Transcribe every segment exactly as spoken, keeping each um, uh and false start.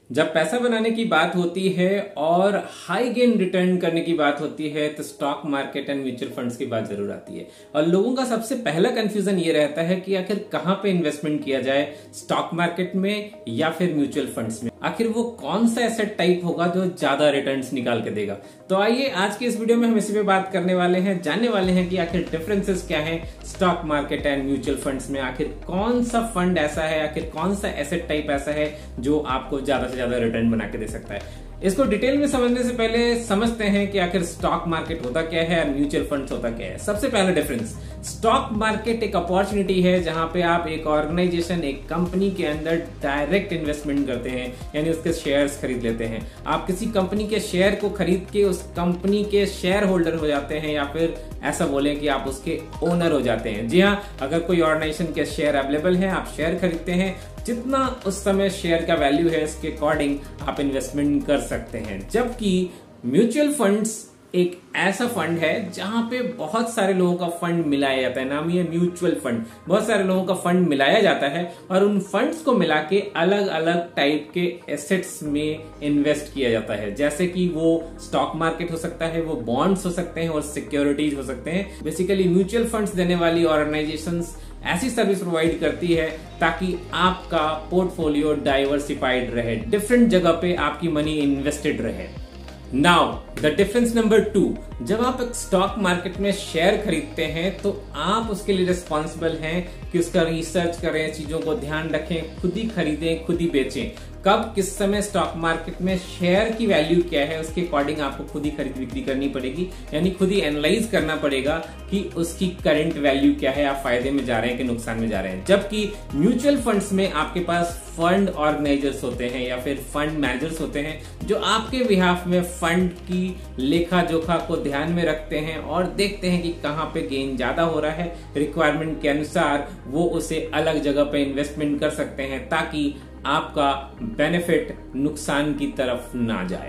जब पैसा बनाने की बात होती है और हाई गेन रिटर्न करने की बात होती है तो stock market and mutual funds की बात जरूर आती है। और लोगों का सबसे पहला कंफ्यूजन ये रहता है कि आखिर कहां पे इन्वेस्टमेंट किया जाए, स्टॉक मार्केट में या फिर म्यूचुअल फंड्स में। आखिर वो कौन सा एसेट टाइप होगा जो ज्यादा रिटर्न्स निकाल के देगा। तो आइए आज की इस वीडियो में हम इसी पे बात करने वाले हैं, जानने वाले हैं कि आखिर डिफरेंसेस क्या हैं stock market and mutual funds में। आखिर कौन सा फंड ऐसा है, आखिर कौन सा एसेट टाइप ऐसा है जो आपको ज्यादा से ज्यादा रिटर्न बना के दे सकता है। इसको डिटेल में समझने से पहले समझते हैं कि आखिर स्टॉक मार्केट होता क्या है और म्यूचुअल फंड्स होता क्या है। सबसे पहला डिफरेंस, स्टॉक मार्केट एक अपॉर्चुनिटी है जहां पे आप एक ऑर्गेनाइजेशन, एक कंपनी के अंदर डायरेक्ट इन्वेस्टमेंट करते हैं, यानी उसके शेयर्स खरीद लेते हैं। आप किसी कंपनी के शेयर को खरीद के उस कंपनी के शेयर होल्डर हो जाते हैं, या फिर ऐसा बोले कि आप उसके ओनर हो जाते हैं। जी हाँ, अगर कोई ऑर्गेनाइजेशन के शेयर अवेलेबल है, आप शेयर खरीदते हैं, जितना उस समय शेयर का वैल्यू है इसके अकॉर्डिंग आप इन्वेस्टमेंट कर सकते हैं। जबकि म्यूचुअल फंड्स एक ऐसा फंड है जहां पे बहुत सारे लोगों का फंड मिलाया जाता है। नाम ये म्यूचुअल फंड, बहुत सारे लोगों का फंड मिलाया जाता है और उन फंड्स को मिला के अलग अलग टाइप के एसेट्स में इन्वेस्ट किया जाता है। जैसे कि वो स्टॉक मार्केट हो सकता है, वो बॉन्ड्स हो सकते हैं और सिक्योरिटीज हो सकते हैं। बेसिकली म्यूचुअल फंड्स देने वाली ऑर्गेनाइजेशंस ऐसी सर्विस प्रोवाइड करती है ताकि आपका पोर्टफोलियो डाइवर्सिफाइड रहे, डिफरेंट जगह पे आपकी मनी इन्वेस्टेड रहे। Now the difference number two, जब आप एक स्टॉक मार्केट में शेयर खरीदते हैं तो आप उसके लिए रिस्पॉन्सिबल हैं कि उसका रिसर्च करें, चीजों को ध्यान रखें, खुद ही खरीदें, खुद ही बेचें। कब किस समय स्टॉक मार्केट में शेयर की वैल्यू क्या है उसके अकॉर्डिंग आपको खुद ही खरीद बिक्री करनी पड़ेगी, यानी खुद ही एनालाइज करना पड़ेगा कि उसकी करंट वैल्यू क्या है, आप फायदे में जा रहे हैं कि नुकसान में जा रहे हैं। जबकि म्यूचुअल फंड्स में आपके पास फंड ऑर्गेनाइजर्स होते हैं या फिर फंड मैनेजर्स होते हैं जो आपके बिहाफ में फंड की लेखा जोखा को ध्यान में रखते हैं और देखते हैं कि कहां पे गेन ज्यादा हो रहा है। रिक्वायरमेंट के अनुसार वो उसे अलग जगह पे इन्वेस्टमेंट कर सकते हैं ताकि आपका बेनिफिट नुकसान की तरफ ना जाए।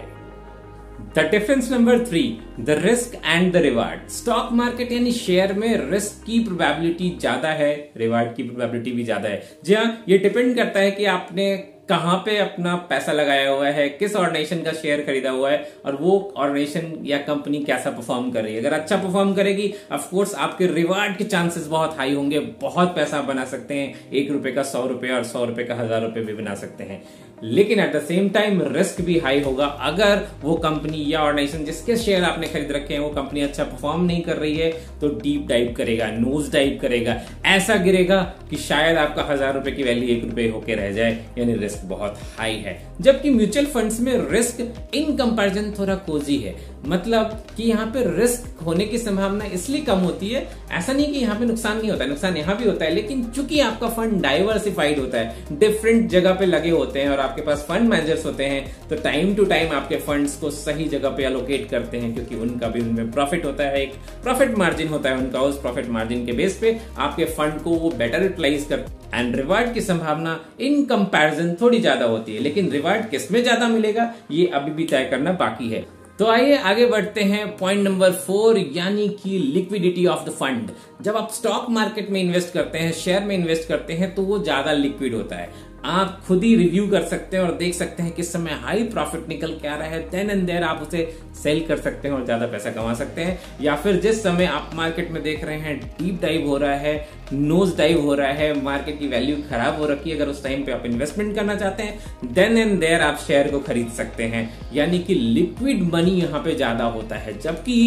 The difference number three, the risk and the reward. Stock market यानी शेयर में रिस्क की प्रोबेबिलिटी ज्यादा है, रिवार्ड की प्रोबेबिलिटी भी ज्यादा है। जी हाँ, ये डिपेंड करता है कि आपने कहां पे अपना पैसा लगाया हुआ है, किस ऑर्गेनाइजेशन का शेयर खरीदा हुआ है और वो ऑर्गेनाइजेशन या कंपनी कैसा परफॉर्म कर रही है। अगर अच्छा परफॉर्म करेगी, ऑफ कोर्स आपके रिवार्ड के चांसेस बहुत हाई होंगे, बहुत पैसा बना सकते हैं, एक रुपए का सौ रुपए और सौ रुपए का हजार रुपए भी बना सकते हैं। लेकिन at the same time risk भी हाई होगा। अगर वो कंपनी या ऑर्गेनाइजेशन जिसके शेयर आपने खरीद रखे हैं वो कंपनी अच्छा परफॉर्म नहीं कर रही है तो डीप डाइव करेगा, नोज डाइव करेगा, ऐसा गिरेगा कि शायद आपका हजार रुपए की वैल्यू एक रुपए होके रह जाए, यानी रिस्क बहुत हाई है। जबकि म्यूचुअल फंड्स में रिस्क इन कंपैरिजन थोड़ा कोजी है, मतलब कि यहाँ पे रिस्क होने की संभावना इसलिए कम होती है। ऐसा नहीं कि यहाँ पे नुकसान नहीं होता है, नुकसान यहाँ भी होता है, लेकिन चूंकि आपका फंड डाइवर्सिफाइड होता है, डिफरेंट जगह पे लगे होते हैं और आपके पास फंड मैनेजर्स होते हैं, तो टाइम टू टाइम आपके फंड्स को सही जगह पे एलोकेट करते हैं, क्योंकि उनका भी उनमें प्रॉफिट होता है, एक प्रॉफिट मार्जिन होता है उनका। उस प्रॉफिट मार्जिन के बेस पे आपके फंड को वो बेटर यूटिलाइज करते हैं एंड रिवार्ड की संभावना इन कंपैरिजन थोड़ी ज्यादा होती है। लेकिन रिवार्ड किसमें ज्यादा मिलेगा ये अभी भी तय करना बाकी है। तो आइए आगे बढ़ते हैं पॉइंट नंबर फोर, यानी कि लिक्विडिटी ऑफ द फंड। जब आप स्टॉक मार्केट में इन्वेस्ट करते हैं, शेयर में इन्वेस्ट करते हैं, तो वो ज्यादा लिक्विड होता है। आप खुद ही रिव्यू कर सकते हैं और देख सकते हैं किस समय हाई प्रॉफिट निकल के आ रहा है, देन एंड देयर आप उसे सेल कर सकते हैं और ज्यादा पैसा कमा सकते हैं। या फिर जिस समय आप मार्केट में देख रहे हैं डीप डाइव हो रहा है, नोज डाइव हो रहा है, मार्केट की वैल्यू खराब हो रखी है, अगर उस टाइम पे आप इन्वेस्टमेंट करना चाहते हैं, देन एंड देयर आप शेयर को खरीद सकते हैं, यानी कि लिक्विड मनी यहाँ पे ज्यादा होता है। जबकि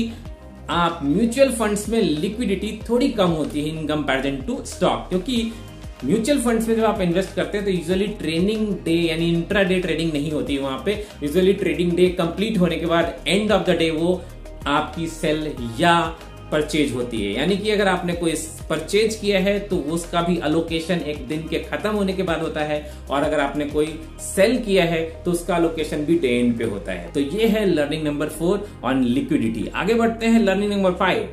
आप म्यूचुअल फंड्स में लिक्विडिटी थोड़ी कम होती है इन कंपैरिजन टू स्टॉक, क्योंकि म्यूचुअल फंड्स में जब आप इन्वेस्ट करते हैं तो यूजुअली ट्रेडिंग डे यानी इंट्रा डे ट्रेडिंग नहीं होती है। वहां पे यूजुअली ट्रेडिंग डे कंप्लीट होने के बाद एंड ऑफ द डे वो आपकी सेल या परचेज होती है, यानी कि अगर आपने कोई परचेज किया है तो उसका भी अलोकेशन एक दिन के खत्म होने के बाद होता है, और अगर आपने कोई सेल किया है तो उसका अलोकेशन भी डे एंड पे होता है। तो ये है learning number four on liquidity. आगे बढ़ते हैं learning number five,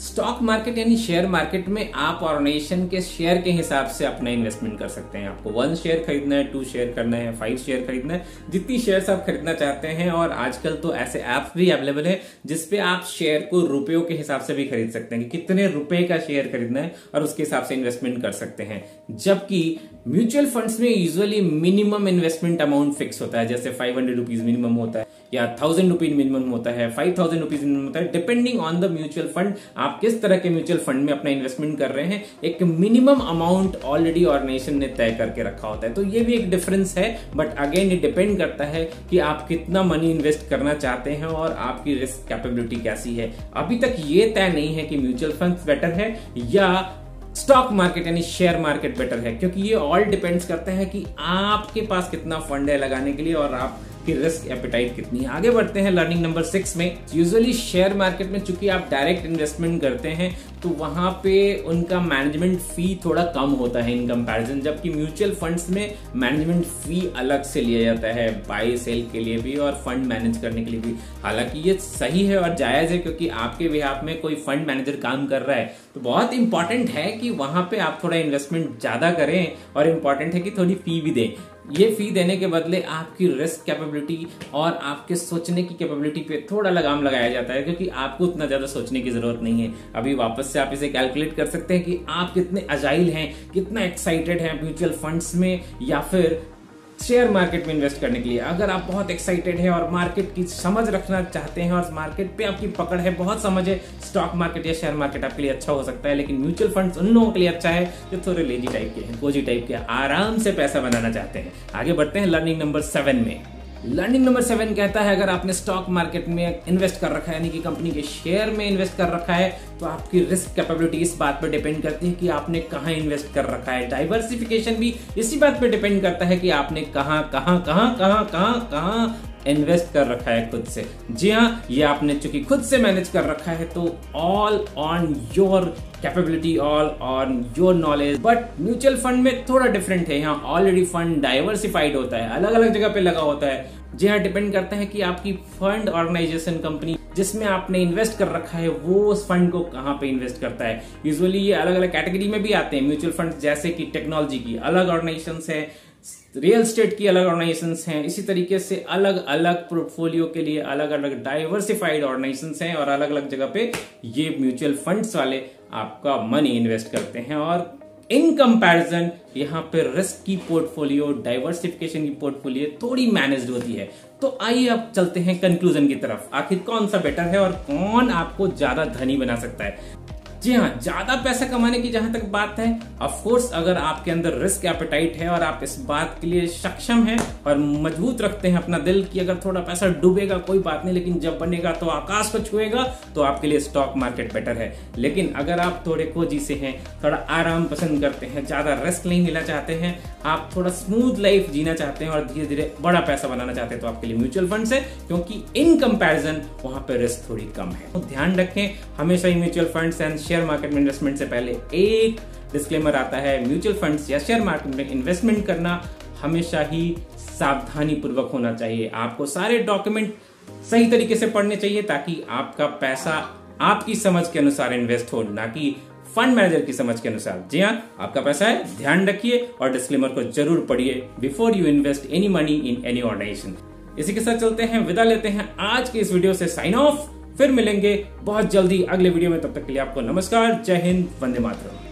stock market यानी शेयर मार्केट में आप ऑर्गेनाइजेशन के शेयर के हिसाब से अपना इन्वेस्टमेंट कर सकते हैं। आपको वन शेयर खरीदना है, टू शेयर करना है, फाइव शेयर खरीदना है, जितनी शेयर्स आप खरीदना चाहते हैं। और आजकल तो ऐसे ऐप्स भी अवेलेबल है जिसपे आप शेयर को रुपयों के हिसाब से भी खरीद सकते हैं कि कितने रुपए का शेयर खरीदना है और उसके हिसाब से इन्वेस्टमेंट कर सकते हैं। जबकि म्यूचुअल फंड्स में usually minimum investment amount fix होता है, जैसे फाइव हंड्रेड रुपीज मिनिमम होता है या थाउजेंड रुपीज मिनिमम होता है, फाइव थाउजेंड रुपीज मिनिमम होता है, depending on the mutual fund. आप किस तरह के म्यूचुअल फंड में अपना इन्वेस्टमेंट कर रहे हैं, एक मिनिमम अमाउंट ऑलरेडी ऑर्गेनाइजेशन ने तय करके रखा होता है। तो ये भी एक डिफरेंस है, बट अगेन ये डिपेंड करता है कि आप कितना मनी इन्वेस्ट करना चाहते हैं और आपकी रिस्क कैपेबिलिटी कैसी है। अभी तक ये तय नहीं है कि म्यूचुअल फंड बेटर है या स्टॉक मार्केट यानी शेयर मार्केट बेटर है, क्योंकि ये ऑल डिपेंड्स करता है कि आपके पास कितना फंड है लगाने के लिए और आप की रिस्क एपेटाइट कितनी है। आगे बढ़ते हैं लर्निंग नंबर सिक्स में। यूजुअली शेयर मार्केट में चूंकि आप डायरेक्ट इन्वेस्टमेंट करते हैं तो वहां पे उनका मैनेजमेंट फी थोड़ा कम होता है इन कंपैरिजन, जबकि म्यूचुअल फंड्स में मैनेजमेंट फी अलग से लिया जाता है, बाय सेल के लिए भी और फंड मैनेज करने के लिए भी। हालांकि ये सही है और जायज है, क्योंकि आपके बिहाफ में कोई फंड मैनेजर काम कर रहा है तो बहुत इंपॉर्टेंट है कि वहां पे आप थोड़ा इन्वेस्टमेंट ज्यादा करें और इंपॉर्टेंट है कि थोड़ी फी भी दें। ये फी देने के बदले आपकी रिस्क कैपेबिलिटी और आपके सोचने की कैपेबिलिटी पे थोड़ा लगाम लगाया जाता है, क्योंकि आपको उतना ज्यादा सोचने की जरूरत नहीं है। अभी वापस से आप इसे कैलकुलेट कर सकते हैं कि आप कितने अजाइल हैं, कितना एक्साइटेड हैं म्यूचुअल फंड्स में या फिर शेयर मार्केट में इन्वेस्ट करने के लिए। अगर आप बहुत एक्साइटेड हैं और मार्केट की समझ रखना चाहते हैं और मार्केट पे आपकी पकड़ है, बहुत समझ है, स्टॉक मार्केट या शेयर मार्केट आपके लिए अच्छा हो सकता है। लेकिन म्यूचुअल फंड्स उन लोगों के लिए अच्छा है जो थोड़े लेजी टाइप के हैं, कोजी टाइप के, आराम से पैसा बनाना चाहते हैं। आगे बढ़ते हैं लर्निंग नंबर सेवन में। लर्निंग नंबर सेवन कहता है अगर आपने स्टॉक मार्केट में इन्वेस्ट कर रखा है यानी कि कंपनी के शेयर में इन्वेस्ट कर रखा है तो आपकी रिस्क कैपेबिलिटी इस बात पर डिपेंड करती है कि आपने कहां इन्वेस्ट कर रखा है। डाइवर्सिफिकेशन भी इसी बात पर डिपेंड करता है कि आपने कहां कहां कहां कहां कहां कहां इन्वेस्ट कर रखा है खुद से। जी हाँ, ये आपने चूंकि खुद से मैनेज कर रखा है तो all on your capability, all on your knowledge. But mutual fund में थोड़ा डिफरेंट है, यहाँ ऑलरेडी फंड डाइवर्सिफाइड होता है, अलग अलग जगह पे लगा होता है। जी हाँ, डिपेंड करता है कि आपकी फंड ऑर्गेनाइजेशन कंपनी जिसमें आपने इन्वेस्ट कर रखा है वो उस फंड को कहां पे इन्वेस्ट करता है। यूजुअली ये अलग अलग कैटेगरी में भी आते हैं म्यूचुअल फंड, जैसे कि टेक्नोलॉजी की अलग ऑर्गेनाइजेशंस है, रियल स्टेट की अलग ऑर्गेनाइजेशंस हैं, इसी तरीके से अलग अलग पोर्टफोलियो के लिए अलग अलग डाइवर्सिफाइड ऑर्गेनाइजेशंस हैं और अलग अलग जगह पे ये म्यूचुअल फंड्स वाले आपका मनी इन्वेस्ट करते हैं। और इन कंपैरिजन यहाँ पे रिस्क की पोर्टफोलियो, डाइवर्सिफिकेशन की पोर्टफोलियो थोड़ी मैनेज्ड होती है। तो आइए अब चलते हैं कंक्लूजन की तरफ, आखिर कौन सा बेटर है और कौन आपको ज्यादा धनी बना सकता है। जी हाँ, ज्यादा पैसा कमाने की जहां तक बात है, ऑफ कोर्स अगर आपके अंदर रिस्क एपेटाइट है और आप इस बात के लिए सक्षम हैं और मजबूत रखते हैं अपना दिल कि अगर थोड़ा पैसा डूबेगा कोई बात नहीं, लेकिन जब बनेगा तो आकाश को छुएगा, तो आपके लिए स्टॉक मार्केट बेटर है। लेकिन अगर आप थोड़े खोजी से हैं, थोड़ा आराम पसंद करते हैं, ज्यादा रिस्क नहीं लेना चाहते हैं, आप थोड़ा स्मूथ लाइफ जीना चाहते हैं और धीरे धीरे बड़ा पैसा बनाना चाहते हैं, तो आपके लिए म्यूचुअल फंड्स है, क्योंकि इन कंपैरिजन वहां पर रिस्क थोड़ी कम है। तो ध्यान रखें, हमेशा ही mutual funds and share market में इन्वेस्टमेंट से पहले एक डिस्क्लेमर आता है, म्यूचुअल फंड्स या शेयर मार्केट में इन्वेस्टमेंट करना हमेशा ही सावधानी पूर्वक होना चाहिए। आपको सारे डॉक्यूमेंट सही तरीके से पढ़ने चाहिए ताकि आपका पैसा आपकी समझ के अनुसार इन्वेस्ट हो, ना कि फंड मैनेजर की समझ के अनुसार। जी हाँ, आपका पैसा है, ध्यान रखिए और डिस्क्लेमर को जरूर पढ़िए before you invest any money in any organisation. इसी के साथ चलते हैं, विदा लेते हैं आज के इस वीडियो से, साइन ऑफ। फिर मिलेंगे बहुत जल्दी अगले वीडियो में, तब तक के लिए आपको नमस्कार, जय हिंद, वंदे मातरम।